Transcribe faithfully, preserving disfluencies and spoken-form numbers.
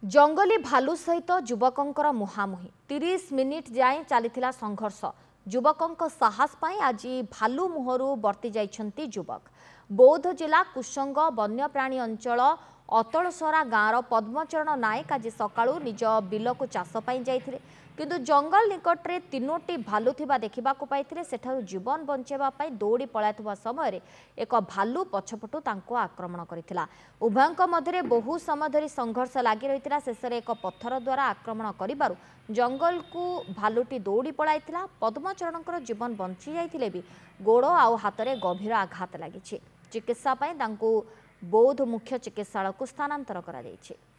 जंगली भालू सहित युवकों मुहांमुही तीस मिनिट जाए चली संघर्ष। युवकों साहस पाई आज भालू मुहरु बर्ती जाइछंती युवक। बौद्ध जिला कुशंग वन्यप्राणी अंचल अतलसरा गाँवर पद्मचरण नायक आज सकाळू निज बिलकु चाष पाई जाइथिले, किंतु जंगल निकटरे तीनोटी भालू थिबा देखिबाकु पाइथिले। सेठारु जीवन बंचेबा पाई दौड़ी पळाइथबा समय एक भालू पछपटु तांको आक्रमण करिथिला। उभयंक मध्यरे बहु समय धरी संघर्ष लागि रहिथिला। शेषरे एक पत्थर द्वारा आक्रमण करिबारु जंगल को भालुटी दौड़ी पळाइथिला। पद्मचरणकर जीवन बंची जाइथिले भी गोड़ आउ हातरे गभीर आघात लागिछि। चिकित्सा पाई तांको बौद्ध मुख्य चिकित्सालय को स्थानांतर करा जाइछि।